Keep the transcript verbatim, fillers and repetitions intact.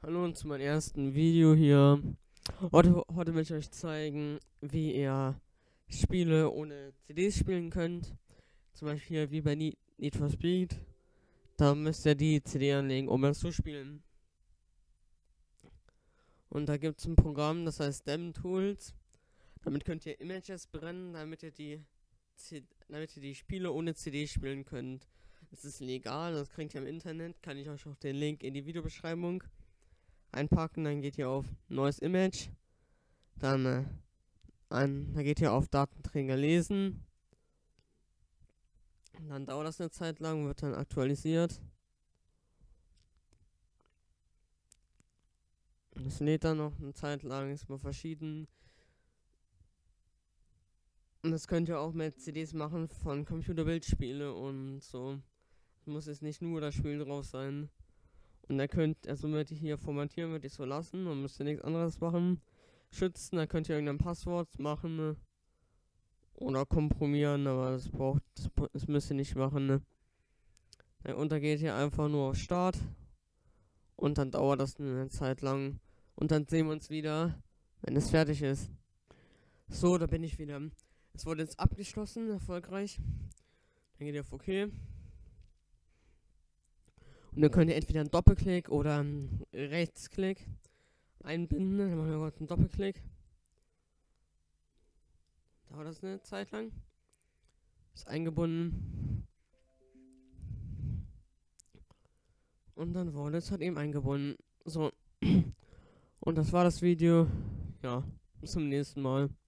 Hallo und zu meinem ersten Video hier. Heute, heute will ich euch zeigen, wie ihr Spiele ohne C Ds spielen könnt. Zum Beispiel hier wie bei Need, Need for Speed. Da müsst ihr die C D anlegen, um es zu spielen. Und da gibt es ein Programm, das heißt DemTools. Damit könnt ihr Images brennen, damit ihr die, C damit ihr die Spiele ohne C D spielen könnt. Es ist legal, das kriegt ihr im Internet. Kann ich euch auch den Link in die Videobeschreibung einpacken. Dann geht ihr auf neues Image, dann äh, an, dann geht ihr auf Datenträger lesen, und dann dauert das eine Zeit lang, wird dann aktualisiert. Es lädt dann noch eine Zeit lang, ist mal verschieden. Und das könnt ihr auch mit C Ds machen von Computerbildspiele und so. Es muss jetzt nicht nur das Spiel drauf sein. Und da könnt, also wird ihr hier formatieren, würde ich so lassen und müsst ihr nichts anderes machen. Schützen, da könnt ihr irgendein Passwort machen, ne? Oder komprimieren, aber das braucht, das, das müsst ihr nicht machen, ne? Und da geht ihr einfach nur auf Start und dann dauert das eine Zeit lang und dann sehen wir uns wieder, wenn es fertig ist. So, da bin ich wieder. Es wurde jetzt abgeschlossen, erfolgreich. Dann geht ihr auf OK. Und dann könnt ihr entweder einen Doppelklick oder einen Rechtsklick einbinden. Dann machen wir kurz einen Doppelklick. Dauert das eine Zeit lang. Ist eingebunden. Und dann wurde es halt eben eingebunden. So. Und das war das Video. Ja, bis zum nächsten Mal.